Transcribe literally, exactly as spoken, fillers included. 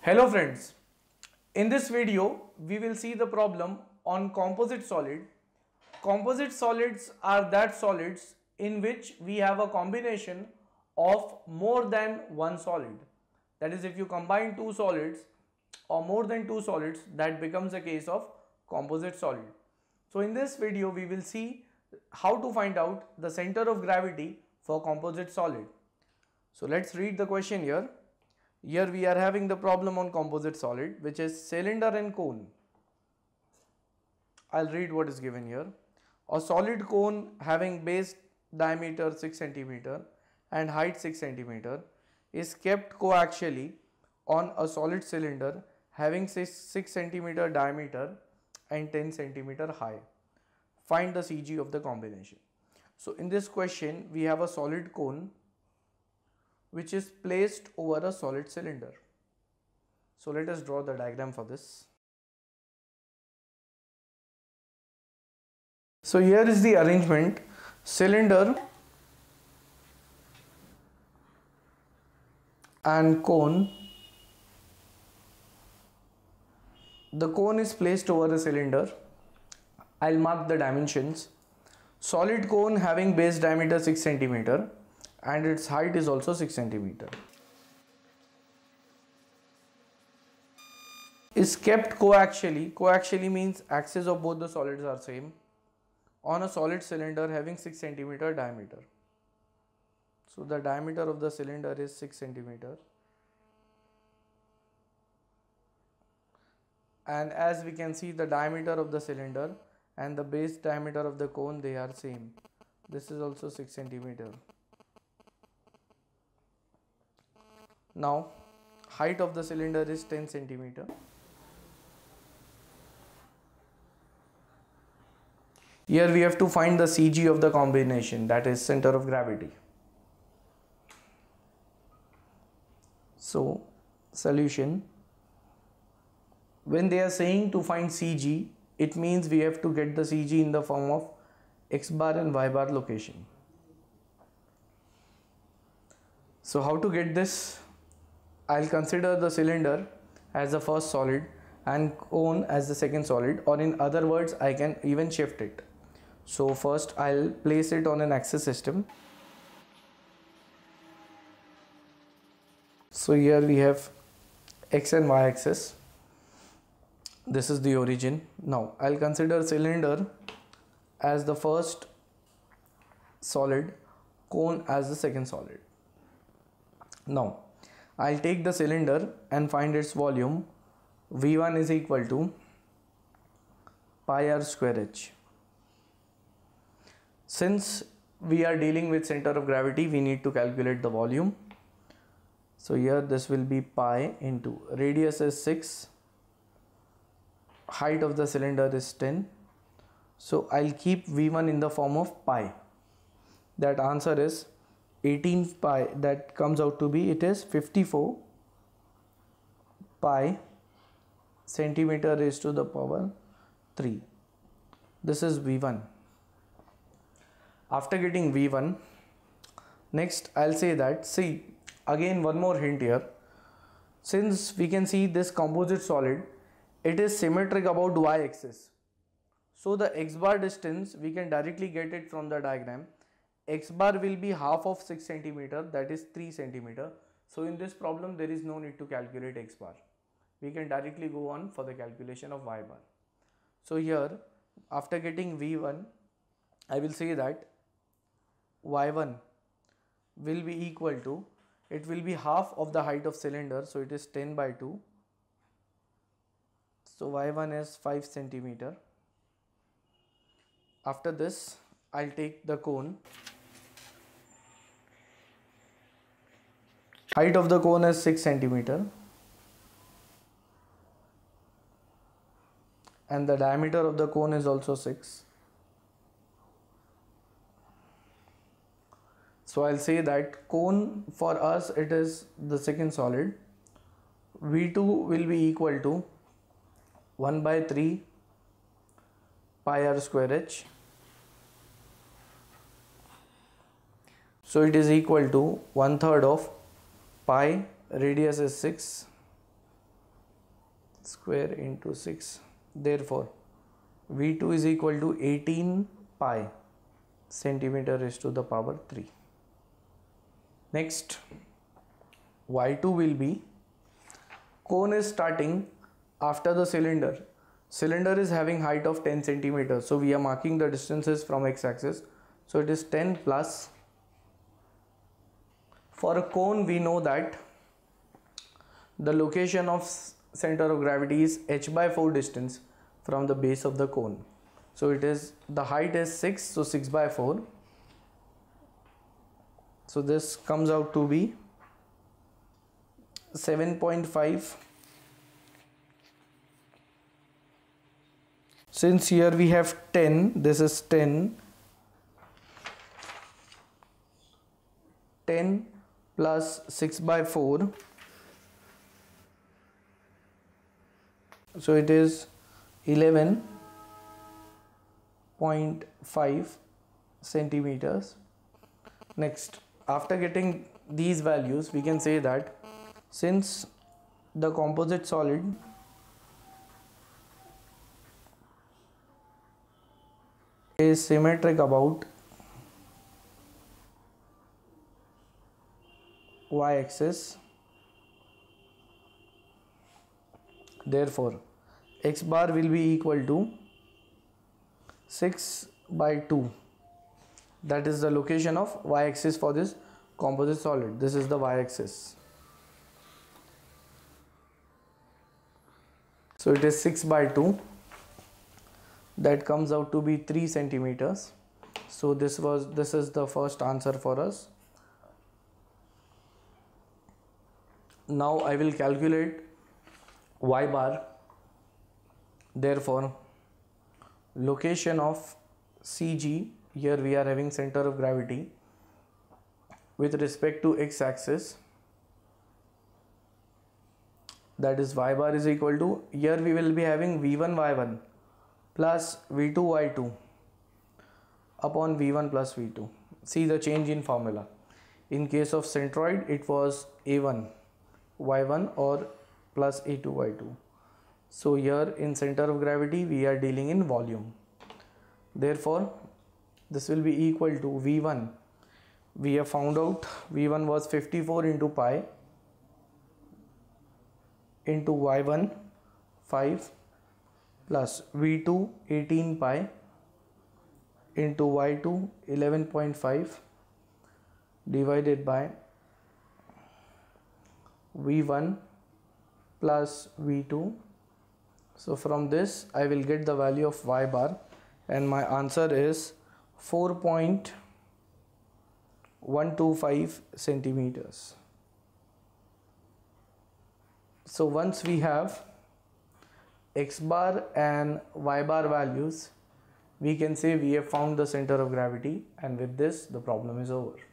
Hello friends, in this video we will see the problem on composite solid. Composite solids are that solids in which we have a combination of more than one solid. That is, if you combine two solids or more than two solids, that becomes a case of composite solid. So in this video we will see how to find out the center of gravity for composite solid. So let's read the question here. Here we are having the problem on composite solid, which is cylinder and cone. I'll read what is given here. A solid cone having base diameter six centimeter and height six centimeter is kept coaxially on a solid cylinder having six centimeter diameter and ten centimeter high. Find the C G of the combination. So in this question we have a solid cone which is placed over a solid cylinder. So let us draw the diagram for this. So here is the arrangement: cylinder and cone. The cone is placed over a cylinder. I'll mark the dimensions. Solid cone having base diameter six centimeter and its height is also six centimeter. Is kept coaxially. Coaxially means axes of both the solids are same on a solid cylinder having six centimeter diameter. So the diameter of the cylinder is six centimeter, and as we can see, the diameter of the cylinder and the base diameter of the cone, they are same. This is also six centimeter. Now height of the cylinder is ten centimeter. Here we have to find the C G of the combination, that is center of gravity. So solution, when they are saying to find C G, it means we have to get the C G in the form of X bar and Y bar location. So how to get this? I'll consider the cylinder as the first solid and cone as the second solid, or in other words I can even shift it. So first I'll place it on an axis system. So here we have X and Y axis. This is the origin. Now I'll consider cylinder as the first solid, cone as the second solid. Now I'll take the cylinder and find its volume. V one is equal to pi r square h. Since we are dealing with center of gravity, we need to calculate the volume. So here this will be pi into radius is six, height of the cylinder is ten. So I'll keep V one in the form of pi. That answer is eighteen pi. That comes out to be, it is fifty-four pi centimeter raised to the power three. This is V one. After getting V one, next I'll say that, see again one more hint here. Since we can see this composite solid, it is symmetric about y axis. So the x bar distance, we can directly get it from the diagram. X bar will be half of six centimeter, that is three centimeter. So in this problem there is no need to calculate x bar. We can directly go on for the calculation of y bar. So here after getting V one, I will say that Y one will be equal to, it will be half of the height of cylinder, so it is ten by two. So Y one is five centimeter. After this I'll take the cone. Height of the cone is six centimeter and the diameter of the cone is also six. So I'll say that cone for us, it is the second solid. V two will be equal to one by three pi r square h. So it is equal to one third of pi, radius is six, square into six. Therefore V two is equal to eighteen pi centimeter raised to the power three. Next, Y two will be, cone is starting after the cylinder. Cylinder is having height of ten centimeters, so we are marking the distances from x-axis. So it is ten plus. For a cone, we know that the location of center of gravity is h by four distance from the base of the cone. So it is, the height is six, so six by four. So this comes out to be seven point five. Since here we have ten, this is ten. ten plus six by four. So it is eleven point five centimeters. Next, after getting these values, we can say that since the composite solid is symmetric about y-axis, therefore x bar will be equal to six by two. That is the location of y-axis for this composite solid. This is the y-axis. So it is six by two. That comes out to be three centimeters. So this was this is the first answer for us. Now I will calculate y bar. Therefore, location of C G, here we are having center of gravity with respect to x-axis, that is y bar is equal to, here we will be having V one y one plus V two y two upon V one plus V two. See the change in formula. In case of centroid, it was A one y one or plus A two y two. So here in center of gravity, we are dealing in volume. Therefore, this will be equal to V one. We have found out V one was fifty-four into pi into y one five plus V two eighteen pi into y two eleven point five divided by V one plus V two. So from this I will get the value of y bar, and my answer is four point one two five centimeters. So once we have x bar and y bar values, we can say we have found the center of gravity, and with this the problem is over.